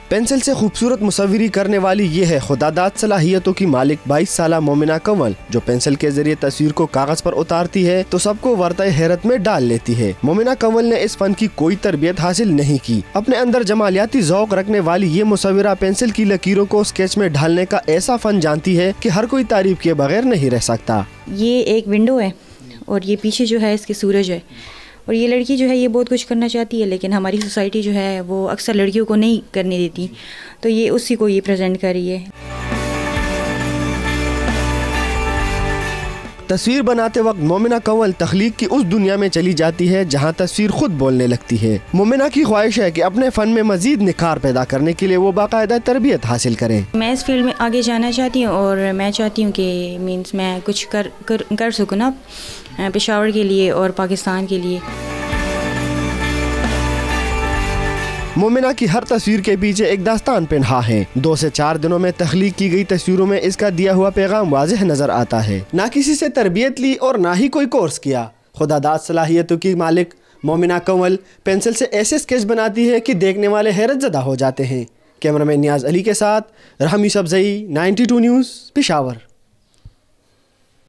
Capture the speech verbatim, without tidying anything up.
Pencil से खूबसूरत मुसव्वरी करने वाली ये है खुदादाद सलाहियतों की मालिक बाईस साला मोमिना कंवल, जो पेंसिल के जरिए तस्वीर को कागज पर उतारती है तो सबको वर्ताए हैरत में डाल लेती है। मोमिना कंवल ने इस फन की कोई तरबियत हासिल नहीं की। अपने अंदर जमालियाती ज़ौक़ रखने वाली ये मुसव्विरा पेंसिल की लकीरों को स्केच में ढालने का ऐसा फन जानती है कि हर कोई तारीफ किए बगैर नहीं रह सकता। ये एक विंडो है और ये पीछे जो है इसके सूरज है, और ये लड़की जो है ये बहुत कुछ करना चाहती है, लेकिन हमारी सोसाइटी जो है वो अक्सर लड़कियों को नहीं करने देती, तो ये उसी को ये प्रेजेंट कर रही है। तस्वीर बनाते वक्त मोमिना कंवल तख्लीक की उस दुनिया में चली जाती है जहां तस्वीर खुद बोलने लगती है। मोमिना की ख्वाहिश है कि अपने फन में मजीद निखार पैदा करने के लिए वो बाकायदा तरबियत हासिल करें। मैं इस फील्ड में आगे जाना चाहती हूँ और मैं चाहती हूँ कि मीन्स मैं कुछ कर कर, कर सकूँ ना पेशावर के लिए और पाकिस्तान के लिए। मोमिना की हर तस्वीर के पीछे एक दास्तान पिन्हा है। दो से चार दिनों में तख्लीक की गई तस्वीरों में इसका दिया हुआ पैगाम वाज़ेह नजर आता है। ना किसी से तरबियत ली और ना ही कोई कोर्स किया। खुदादाद सलाहियतों की मालिक मोमिना कंवल पेंसिल से ऐसे स्केच बनाती है कि देखने वाले हैरत ज़दा हो जाते हैं। कैमरामैन नियाज अली के साथ Rahmi Sabzai, ninety two news, Peshawar.